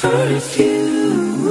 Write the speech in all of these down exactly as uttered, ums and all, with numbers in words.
Perfume.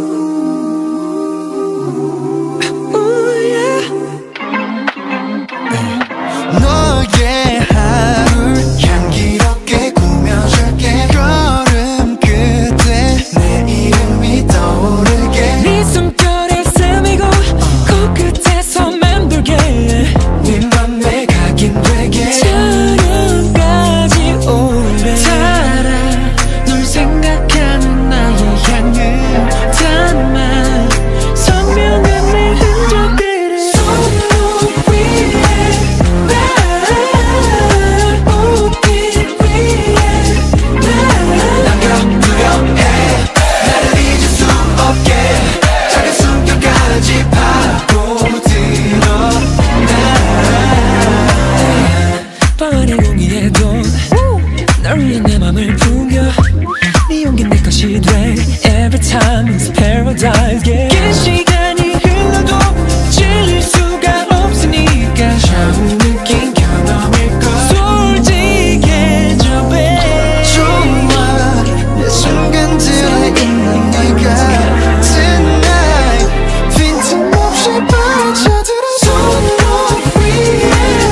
너의 하루 향기롭게 꾸며줄게. 걸음 끝에 내 이름이 떠오르게. 네 숨결에 스미고 코끝에서 맴돌게. 네 맘에 각인 되게. 저녁까지 오래 달아 널 생각하는 나의 향을 담아 선명한 내 흔적들을 손목 위에 널 위해 내 맘을 풍겨. 네 용기 내 것이 돼. Every time is paradise. Yeah. 긴 시간이 흘러도 질릴 수가 없으니까 처음 느낀 경험일 걸. 솔직해져 babe. 좋아 내 순간들에 있는 네가 Tonight 빈틈없이 빠져들어 손목 위에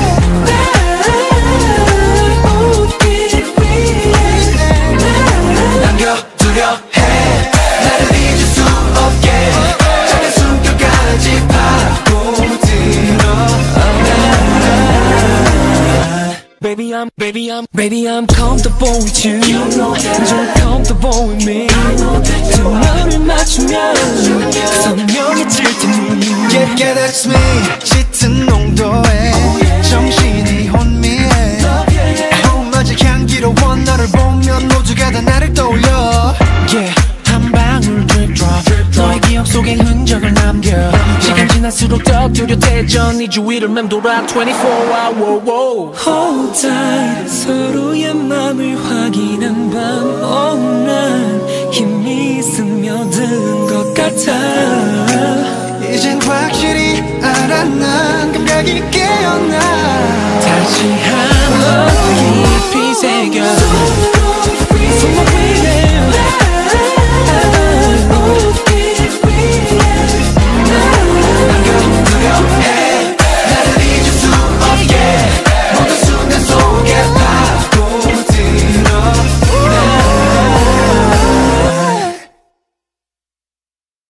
두려 해. 나를 잊을 수 없게. 작은 숨결까지 파고들어. Baby I'm, baby I'm, baby I'm comfortable with you. You're comfortable with me. 두 마음을 맞추면 선명해질 테니. Yeah, yeah, that's me. 짙은 농도에 정신이 혼미해. 아우마지 향기로운 너를 보면 모두가 다 나를 떠올려. Yeah, 한 방울 drip drop. 너의 기억 속에 흔적을 남겨. 시간 지날수록 더 뚜렷해져. 네 주위를 맴돌아 twenty-four hour. Hold tight. 서로의 맘을 확인한 밤. Oh, 난 힘이 스며든 것 같아. 이젠 확실히 알아. 난 감각이 깨어나. 다시